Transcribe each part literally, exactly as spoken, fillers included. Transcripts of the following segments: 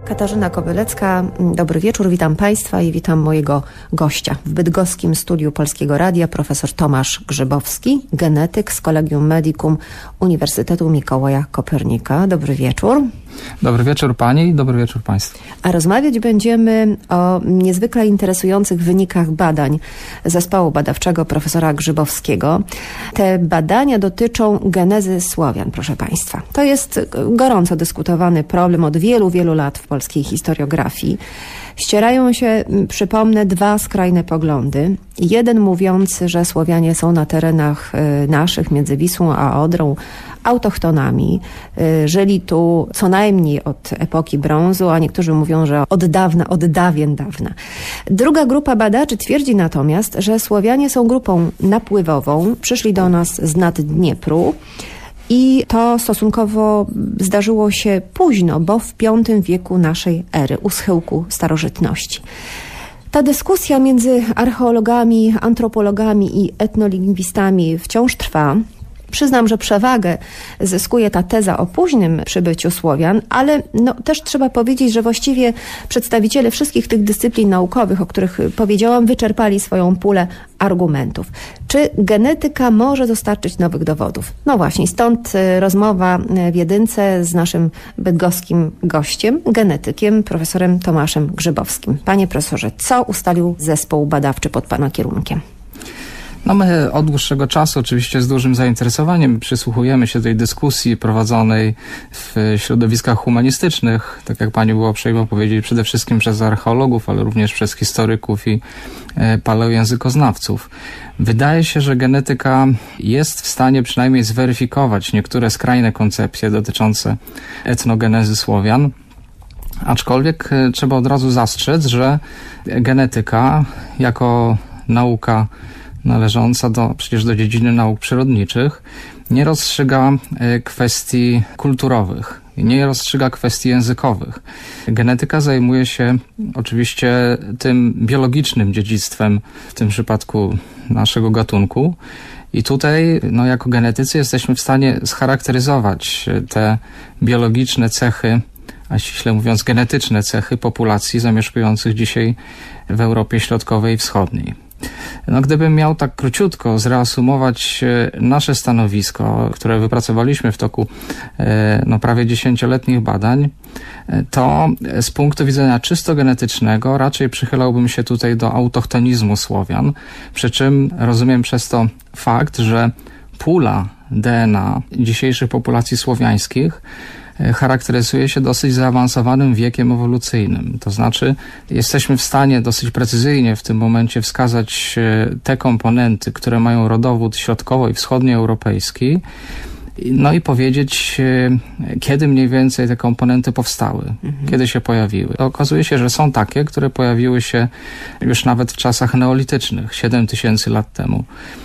Katarzyna Kobylecka, dobry wieczór, witam Państwa i witam mojego gościa w bydgoskim studiu Polskiego Radia, profesor Tomasz Grzybowski, genetyk z Collegium Medicum Uniwersytetu Mikołaja Kopernika. Dobry wieczór. Dobry wieczór Pani i dobry wieczór Państwu. A rozmawiać będziemy o niezwykle interesujących wynikach badań zespołu badawczego profesora Grzybowskiego. Te badania dotyczą genezy Słowian, proszę Państwa. To jest gorąco dyskutowany problem od wielu, wielu lat w polskiej historiografii. Ścierają się, przypomnę, dwa skrajne poglądy. Jeden mówiący, że Słowianie są na terenach naszych, między Wisłą a Odrą, autochtonami. Żyli tu co najmniej od epoki brązu, a niektórzy mówią, że od dawna, od dawien dawna. Druga grupa badaczy twierdzi natomiast, że Słowianie są grupą napływową, przyszli do nas z nad Dniepru. I to stosunkowo zdarzyło się późno, bo w piątym wieku naszej ery, u schyłku starożytności. Ta dyskusja między archeologami, antropologami i etnolingwistami wciąż trwa. Przyznam, że przewagę zyskuje ta teza o późnym przybyciu Słowian, ale no, też trzeba powiedzieć, że właściwie przedstawiciele wszystkich tych dyscyplin naukowych, o których powiedziałam, wyczerpali swoją pulę argumentów. Czy genetyka może dostarczyć nowych dowodów? No właśnie, stąd rozmowa w jedynce z naszym bydgoskim gościem, genetykiem, profesorem Tomaszem Grzybowskim. Panie profesorze, co ustalił zespół badawczy pod Pana kierunkiem? No my od dłuższego czasu oczywiście z dużym zainteresowaniem przysłuchujemy się tej dyskusji prowadzonej w środowiskach humanistycznych, tak jak Pani było uprzejma powiedzieć, przede wszystkim przez archeologów, ale również przez historyków i paleojęzykoznawców. Wydaje się, że genetyka jest w stanie przynajmniej zweryfikować niektóre skrajne koncepcje dotyczące etnogenezy Słowian. Aczkolwiek trzeba od razu zastrzec, że genetyka jako nauka należąca do, przecież do dziedziny nauk przyrodniczych, nie rozstrzyga kwestii kulturowych, nie rozstrzyga kwestii językowych. Genetyka zajmuje się oczywiście tym biologicznym dziedzictwem, w tym przypadku naszego gatunku. I tutaj, no, jako genetycy jesteśmy w stanie scharakteryzować te biologiczne cechy, a ściśle mówiąc genetyczne cechy populacji zamieszkujących dzisiaj w Europie Środkowej i Wschodniej. No, gdybym miał tak króciutko zreasumować nasze stanowisko, które wypracowaliśmy w toku no, prawie dziesięcioletnich badań, to z punktu widzenia czysto genetycznego raczej przychylałbym się tutaj do autochtonizmu Słowian, przy czym rozumiem przez to fakt, że pula D N A dzisiejszych populacji słowiańskich charakteryzuje się dosyć zaawansowanym wiekiem ewolucyjnym. To znaczy jesteśmy w stanie dosyć precyzyjnie w tym momencie wskazać te komponenty, które mają rodowód środkowo- i wschodnioeuropejski, no i powiedzieć, kiedy mniej więcej te komponenty powstały, mhm. kiedy się pojawiły. Okazuje się, że są takie, które pojawiły się już nawet w czasach neolitycznych, siedem tysięcy lat temu.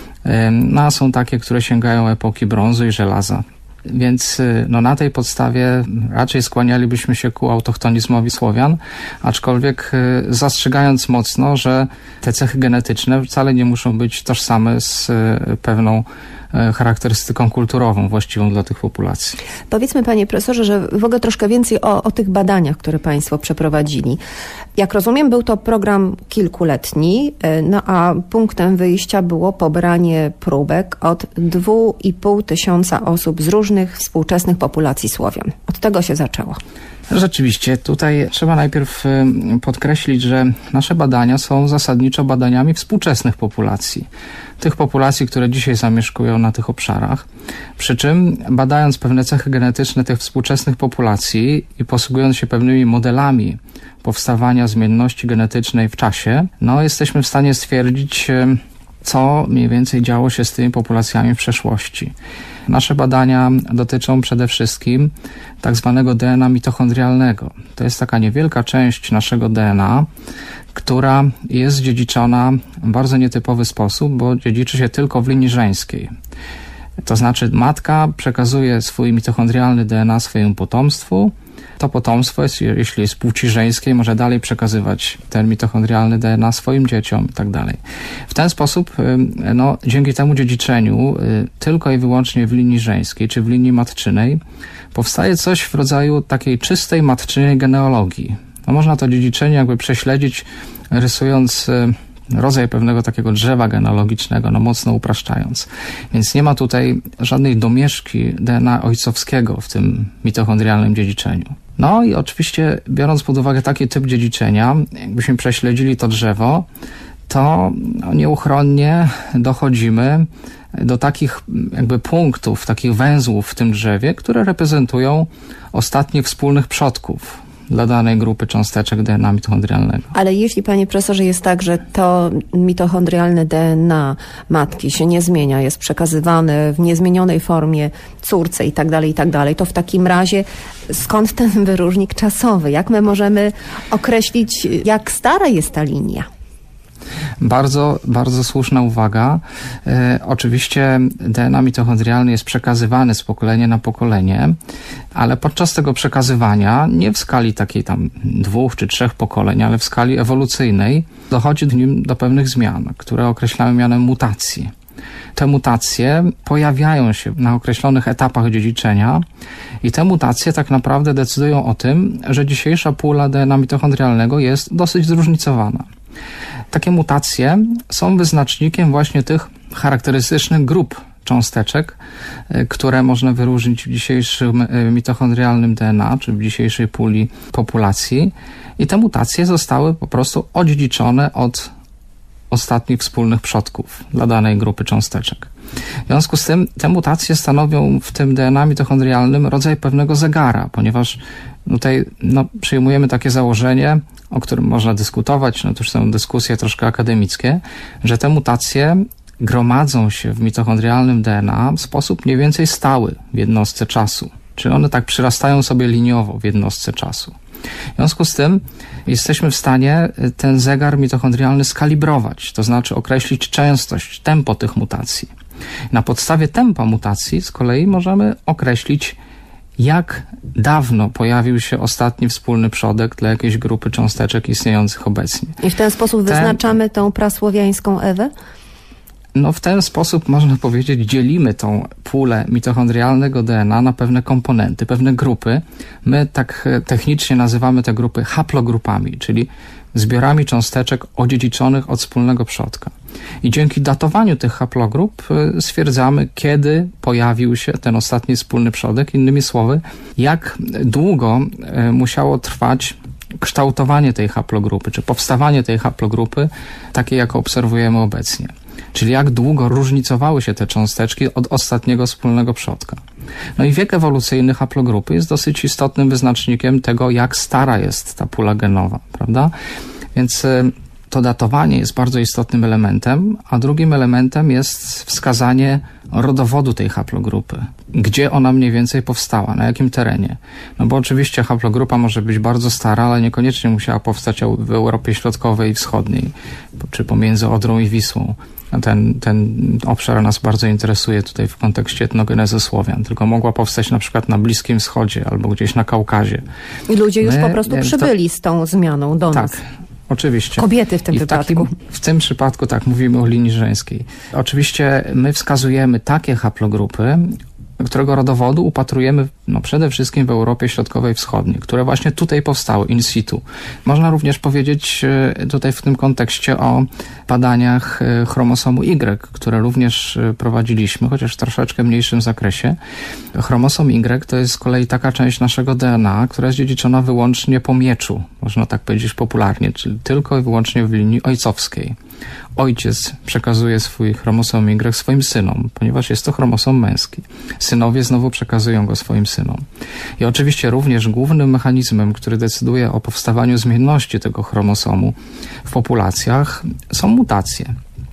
No a są takie, które sięgają epoki brązu i żelaza. Więc no, na tej podstawie raczej skłanialibyśmy się ku autochtonizmowi Słowian, aczkolwiek zastrzegając mocno, że te cechy genetyczne wcale nie muszą być tożsame z pewną charakterystyką kulturową właściwą dla tych populacji. Powiedzmy, panie profesorze, że w ogóle troszkę więcej o, o tych badaniach, które państwo przeprowadzili. Jak rozumiem, był to program kilkuletni, no a punktem wyjścia było pobranie próbek od dwóch i pół tysiąca osób z różnych współczesnych populacji Słowian. Od tego się zaczęło. Rzeczywiście, tutaj trzeba najpierw podkreślić, że nasze badania są zasadniczo badaniami współczesnych populacji. Tych populacji, które dzisiaj zamieszkują na tych obszarach. Przy czym badając pewne cechy genetyczne tych współczesnych populacji i posługując się pewnymi modelami powstawania zmienności genetycznej w czasie, no jesteśmy w stanie stwierdzić, co mniej więcej działo się z tymi populacjami w przeszłości. Nasze badania dotyczą przede wszystkim tak zwanego D N A mitochondrialnego. To jest taka niewielka część naszego D N A, która jest dziedziczona w bardzo nietypowy sposób, bo dziedziczy się tylko w linii żeńskiej. To znaczy matka przekazuje swój mitochondrialny D N A swojemu potomstwu, to potomstwo, jest, jeśli jest płci żeńskiej, może dalej przekazywać ten mitochondrialny D N A swoim dzieciom i tak dalej. W ten sposób, no, dzięki temu dziedziczeniu, tylko i wyłącznie w linii żeńskiej, czy w linii matczynej, powstaje coś w rodzaju takiej czystej matczynej genealogii. No, można to dziedziczenie jakby prześledzić, rysując rodzaj pewnego takiego drzewa genealogicznego, no mocno upraszczając. Więc nie ma tutaj żadnej domieszki D N A ojcowskiego w tym mitochondrialnym dziedziczeniu. No i oczywiście, biorąc pod uwagę taki typ dziedziczenia, jakbyśmy prześledzili to drzewo, to no, nieuchronnie dochodzimy do takich jakby punktów, takich węzłów w tym drzewie, które reprezentują ostatnich wspólnych przodków dla danej grupy cząsteczek D N A mitochondrialnego. Ale jeśli, panie profesorze, jest tak, że to mitochondrialne D N A matki się nie zmienia, jest przekazywane w niezmienionej formie córce i tak dalej, i tak dalej, to w takim razie skąd ten wyróżnik czasowy? Jak my możemy określić, jak stara jest ta linia? Bardzo, bardzo słuszna uwaga. E, oczywiście D N A mitochondrialny jest przekazywany z pokolenia na pokolenie, ale podczas tego przekazywania, nie w skali takiej tam dwóch czy trzech pokoleń, ale w skali ewolucyjnej, dochodzi w nim do pewnych zmian, które określamy mianem mutacji. Te mutacje pojawiają się na określonych etapach dziedziczenia i te mutacje tak naprawdę decydują o tym, że dzisiejsza pula D N A mitochondrialnego jest dosyć zróżnicowana. Takie mutacje są wyznacznikiem właśnie tych charakterystycznych grup cząsteczek, które można wyróżnić w dzisiejszym mitochondrialnym D N A, czy w dzisiejszej puli populacji. I te mutacje zostały po prostu odziedziczone od ostatnich wspólnych przodków dla danej grupy cząsteczek. W związku z tym te mutacje stanowią w tym D N A mitochondrialnym rodzaj pewnego zegara, ponieważ tutaj no, przyjmujemy takie założenie, o którym można dyskutować, no to już są dyskusje troszkę akademickie, że te mutacje gromadzą się w mitochondrialnym D N A w sposób mniej więcej stały w jednostce czasu. Czyli one tak przyrastają sobie liniowo w jednostce czasu. W związku z tym jesteśmy w stanie ten zegar mitochondrialny skalibrować, to znaczy określić częstość, tempo tych mutacji. Na podstawie tempa mutacji z kolei możemy określić, jak dawno pojawił się ostatni wspólny przodek dla jakiejś grupy cząsteczek istniejących obecnie. I w ten sposób ten, wyznaczamy tą prasłowiańską Ewę? No w ten sposób, można powiedzieć, dzielimy tą pulę mitochondrialnego D N A na pewne komponenty, pewne grupy. My tak technicznie nazywamy te grupy haplogrupami, czyli zbiorami cząsteczek odziedziczonych od wspólnego przodka. I dzięki datowaniu tych haplogrup stwierdzamy, kiedy pojawił się ten ostatni wspólny przodek. Innymi słowy, jak długo musiało trwać kształtowanie tej haplogrupy, czy powstawanie tej haplogrupy, takiej, jaką obserwujemy obecnie. Czyli jak długo różnicowały się te cząsteczki od ostatniego wspólnego przodka. No i wiek ewolucyjny haplogrupy jest dosyć istotnym wyznacznikiem tego, jak stara jest ta pula genowa, prawda? Więc to datowanie jest bardzo istotnym elementem, a drugim elementem jest wskazanie rodowodu tej haplogrupy. Gdzie ona mniej więcej powstała, na jakim terenie. No bo oczywiście haplogrupa może być bardzo stara, ale niekoniecznie musiała powstać w Europie Środkowej i Wschodniej, czy pomiędzy Odrą i Wisłą. Ten, ten obszar nas bardzo interesuje tutaj w kontekście etnogenezy Słowian, tylko mogła powstać na przykład na Bliskim Wschodzie albo gdzieś na Kaukazie. I ludzie już My, po prostu przybyli to, z tą zmianą do tak, nas. Oczywiście. Kobiety w tym I w wypadku. Takim, w tym przypadku tak, mówimy o linii żeńskiej. Oczywiście my wskazujemy takie haplogrupy, którego rodowodu upatrujemy no, przede wszystkim w Europie Środkowej i Wschodniej, które właśnie tutaj powstały in situ. Można również powiedzieć tutaj w tym kontekście o badaniach chromosomu Y, które również prowadziliśmy, chociaż w troszeczkę mniejszym zakresie. Chromosom Y to jest z kolei taka część naszego D N A, która jest dziedziczona wyłącznie po mieczu, można tak powiedzieć popularnie, czyli tylko i wyłącznie w linii ojcowskiej. Ojciec przekazuje swój chromosom Y swoim synom, ponieważ jest to chromosom męski. Synowie znowu przekazują go swoim synom. I oczywiście również głównym mechanizmem, który decyduje o powstawaniu zmienności tego chromosomu w populacjach, są mutacje.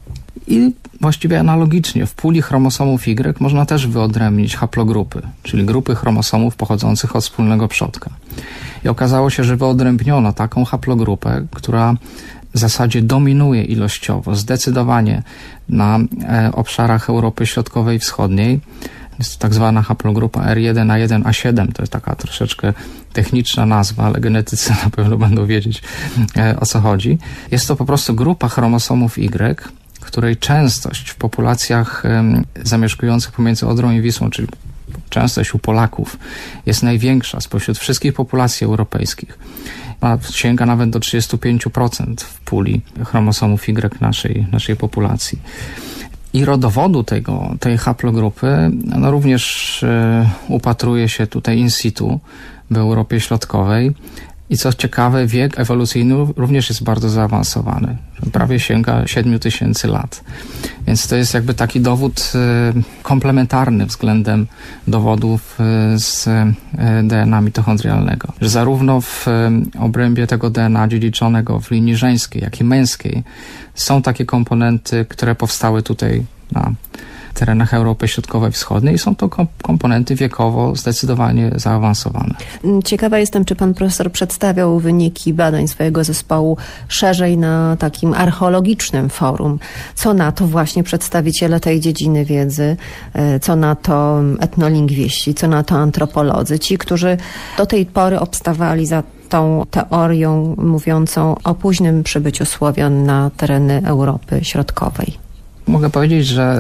I właściwie analogicznie w puli chromosomów Y można też wyodrębnić haplogrupy, czyli grupy chromosomów pochodzących od wspólnego przodka. I okazało się, że wyodrębniono taką haplogrupę, która w zasadzie dominuje ilościowo, zdecydowanie na e, obszarach Europy Środkowej i Wschodniej. Jest to tak zwana haplogrupa R jeden A jeden A siedem. To jest taka troszeczkę techniczna nazwa, ale genetycy na pewno będą wiedzieć, o co chodzi. Jest to po prostu grupa chromosomów Y, której częstość w populacjach zamieszkujących pomiędzy Odrą i Wisłą, czyli częstość u Polaków, jest największa spośród wszystkich populacji europejskich. A sięga nawet do trzydzieści pięć procent w puli chromosomów Y naszej, naszej populacji. I rodowodu tego, tej haplogrupy no również y, upatruje się tutaj in situ w Europie Środkowej. I co ciekawe, wiek ewolucyjny również jest bardzo zaawansowany. Prawie sięga siedmiu tysięcy lat. Więc to jest jakby taki dowód y, komplementarny względem dowodów y, z y, D N A mitochondrialnego. Że zarówno w y, obrębie tego D N A dziedziczonego w linii żeńskiej, jak i męskiej są takie komponenty, które powstały tutaj na terenach Europy Środkowej i Wschodniej i są to komponenty wiekowo zdecydowanie zaawansowane. Ciekawa jestem, czy pan profesor przedstawiał wyniki badań swojego zespołu szerzej na takim archeologicznym forum. Co na to właśnie przedstawiciele tej dziedziny wiedzy, co na to etnolingwiści, co na to antropolodzy, ci, którzy do tej pory obstawali za tą teorią mówiącą o późnym przybyciu Słowian na tereny Europy Środkowej. Mogę powiedzieć, że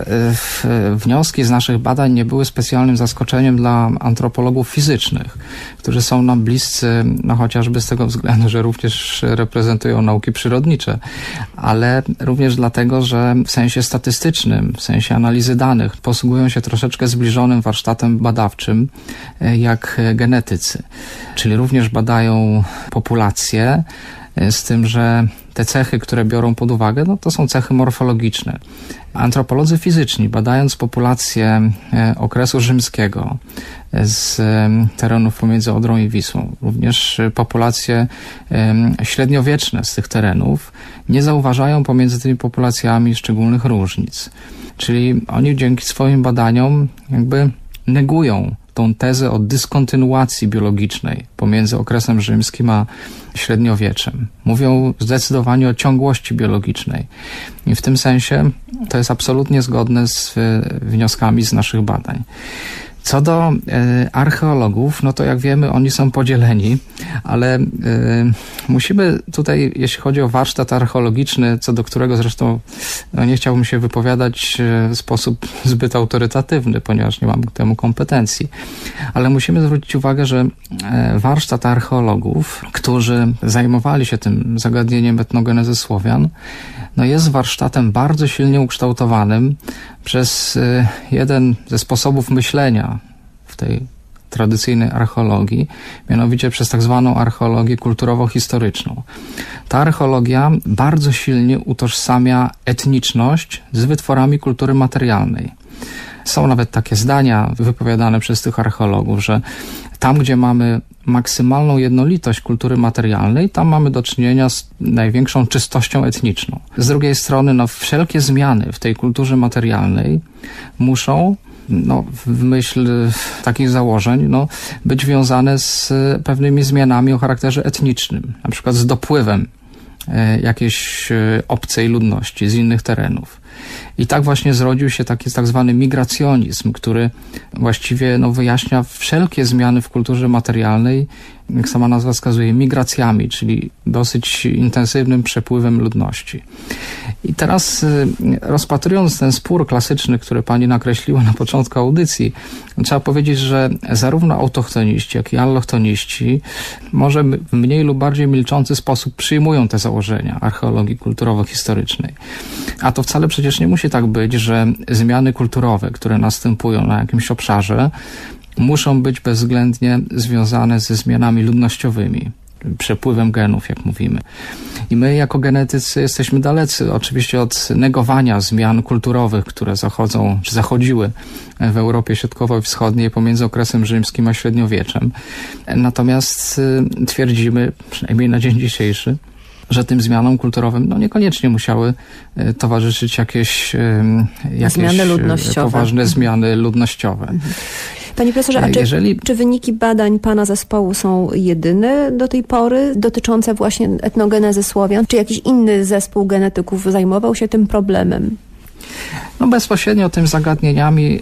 wnioski z naszych badań nie były specjalnym zaskoczeniem dla antropologów fizycznych, którzy są nam bliscy, no chociażby z tego względu, że również reprezentują nauki przyrodnicze, ale również dlatego, że w sensie statystycznym, w sensie analizy danych posługują się troszeczkę zbliżonym warsztatem badawczym jak genetycy, czyli również badają populacje, z tym, że te cechy, które biorą pod uwagę, no to są cechy morfologiczne. Antropolodzy fizyczni, badając populację okresu rzymskiego z terenów pomiędzy Odrą i Wisłą, również populacje średniowieczne z tych terenów, nie zauważają pomiędzy tymi populacjami szczególnych różnic. Czyli oni dzięki swoim badaniom jakby negują tą tezę o dyskontynuacji biologicznej pomiędzy okresem rzymskim a średniowieczem. Mówią zdecydowanie o ciągłości biologicznej. I w tym sensie to jest absolutnie zgodne z wnioskami z naszych badań. Co do y, archeologów, no to jak wiemy, oni są podzieleni, ale y, musimy tutaj, jeśli chodzi o warsztat archeologiczny, co do którego zresztą no, nie chciałbym się wypowiadać w sposób zbyt autorytatywny, ponieważ nie mam k temu kompetencji, ale musimy zwrócić uwagę, że y, warsztat archeologów, którzy zajmowali się tym zagadnieniem etnogenezy Słowian, no jest warsztatem bardzo silnie ukształtowanym przez y, jeden ze sposobów myślenia w tej tradycyjnej archeologii, mianowicie przez tak zwaną archeologię kulturowo-historyczną. Ta archeologia bardzo silnie utożsamia etniczność z wytworami kultury materialnej. Są nawet takie zdania wypowiadane przez tych archeologów, że tam, gdzie mamy maksymalną jednolitość kultury materialnej, tam mamy do czynienia z największą czystością etniczną. Z drugiej strony, no, wszelkie zmiany w tej kulturze materialnej muszą, no, w myśl takich założeń, no, być wiązane z pewnymi zmianami o charakterze etnicznym, na przykład z dopływem jakiejś obcej ludności z innych terenów. I tak właśnie zrodził się taki tak zwany migracjonizm, który właściwie no, wyjaśnia wszelkie zmiany w kulturze materialnej, jak sama nazwa wskazuje, migracjami, czyli dosyć intensywnym przepływem ludności. I teraz rozpatrując ten spór klasyczny, który pani nakreśliła na początku audycji, trzeba powiedzieć, że zarówno autochtoniści, jak i allochtoniści może w mniej lub bardziej milczący sposób przyjmują te założenia archeologii kulturowo-historycznej. A to wcale przecież nie musi tak być, że zmiany kulturowe, które następują na jakimś obszarze, muszą być bezwzględnie związane ze zmianami ludnościowymi, przepływem genów, jak mówimy. I my jako genetycy jesteśmy dalecy oczywiście od negowania zmian kulturowych, które zachodzą, czy zachodziły w Europie Środkowo-Wschodniej pomiędzy okresem rzymskim a średniowieczem. Natomiast twierdzimy, przynajmniej na dzień dzisiejszy, że tym zmianom kulturowym no niekoniecznie musiały towarzyszyć jakieś, jakieś zmiany ludnościowe. poważne zmiany ludnościowe. Mhm. Panie profesorze, a czy, Jeżeli... czy wyniki badań pana zespołu są jedyne do tej pory dotyczące właśnie etnogenezy Słowian? Czy jakiś inny zespół genetyków zajmował się tym problemem? No bezpośrednio tym zagadnieniami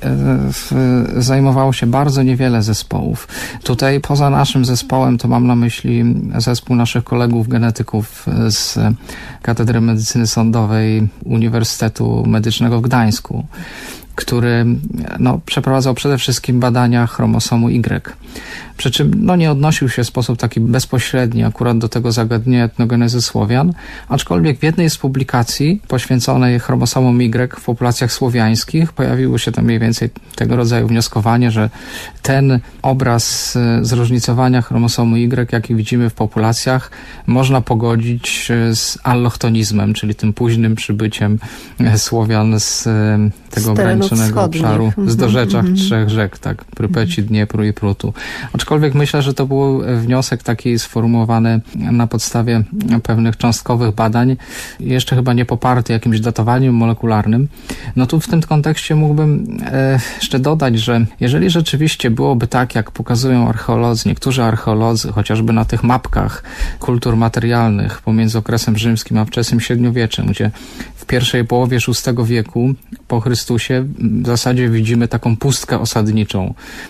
e, zajmowało się bardzo niewiele zespołów. Tutaj poza naszym zespołem to mam na myśli zespół naszych kolegów genetyków z Katedry Medycyny Sądowej Uniwersytetu Medycznego w Gdańsku, który no, przeprowadzał przede wszystkim badania chromosomu Y. Przy czym no, nie odnosił się w sposób taki bezpośredni akurat do tego zagadnienia etnogenezy Słowian, aczkolwiek w jednej z publikacji poświęconej chromosomom Y w populacjach słowiańskich pojawiło się tam mniej więcej tego rodzaju wnioskowanie, że ten obraz zróżnicowania chromosomu Y, jaki widzimy w populacjach, można pogodzić z allochtonizmem, czyli tym późnym przybyciem Słowian z tego ograniczonego obszaru, z dorzeczach mm-hmm. trzech rzek, tak, Prypeci, Dniepru i Prutu. Aczkolwiek myślę, że to był wniosek taki sformułowany na podstawie pewnych cząstkowych badań, jeszcze chyba nie poparty jakimś datowaniem molekularnym. No tu w tym kontekście mógłbym e, jeszcze dodać, że jeżeli rzeczywiście byłoby tak, jak pokazują archeolodzy, niektórzy archeolodzy, chociażby na tych mapkach kultur materialnych pomiędzy okresem rzymskim a wczesnym średniowieczem, gdzie w pierwszej połowie szóstego wieku po Chrystusie w zasadzie widzimy taką pustkę osadniczą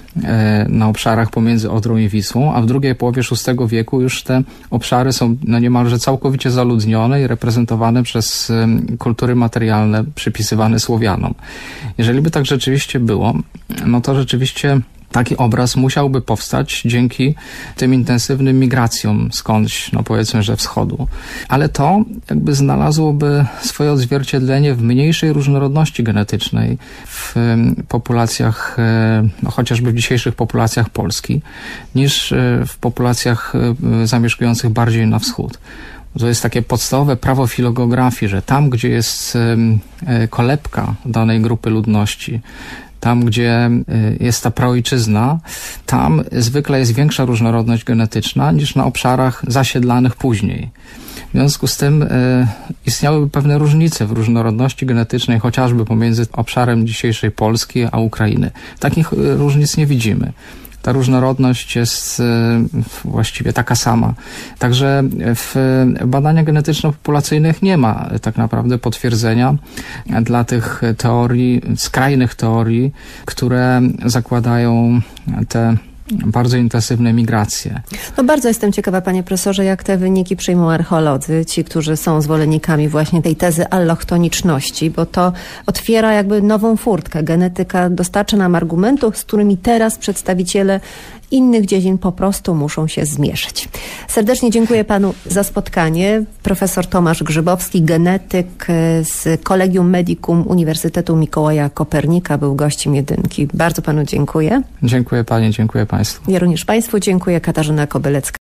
na obszarach pomiędzy Odrą i Wisłą, a w drugiej połowie szóstego wieku już te obszary są no niemalże całkowicie zaludnione i reprezentowane przez kultury materialne przypisywane Słowianom. Jeżeli by tak rzeczywiście było, no to rzeczywiście taki obraz musiałby powstać dzięki tym intensywnym migracjom skądś, no powiedzmy, że wschodu. Ale to jakby znalazłoby swoje odzwierciedlenie w mniejszej różnorodności genetycznej w populacjach, no chociażby w dzisiejszych populacjach Polski, niż w populacjach zamieszkujących bardziej na wschód. To jest takie podstawowe prawo filogeografii, że tam, gdzie jest kolebka danej grupy ludności, tam, gdzie jest ta praojczyzna, tam zwykle jest większa różnorodność genetyczna niż na obszarach zasiedlanych później. W związku z tym y, istniałyby pewne różnice w różnorodności genetycznej, chociażby pomiędzy obszarem dzisiejszej Polski a Ukrainy. Takich y, różnic nie widzimy. Ta różnorodność jest właściwie taka sama. Także w badaniach genetyczno-populacyjnych nie ma tak naprawdę potwierdzenia dla tych teorii, skrajnych teorii, które zakładają te bardzo intensywne migracje. No bardzo jestem ciekawa, panie profesorze, jak te wyniki przyjmą archeolodzy, ci, którzy są zwolennikami właśnie tej tezy allochtoniczności, bo to otwiera jakby nową furtkę. Genetyka dostarcza nam argumentów, z którymi teraz przedstawiciele innych dziedzin po prostu muszą się zmierzyć. Serdecznie dziękuję panu za spotkanie. Profesor Tomasz Grzybowski, genetyk z Collegium Medicum Uniwersytetu Mikołaja Kopernika, był gościem Jedynki. Bardzo panu dziękuję. Dziękuję pani, dziękuję państwu. Ja również państwu dziękuję. Katarzyna Kobylecka.